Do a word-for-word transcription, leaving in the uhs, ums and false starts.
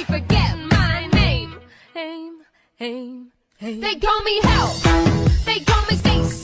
they forget my name. Aim, aim, aim. They call me Help, they call me Stacy.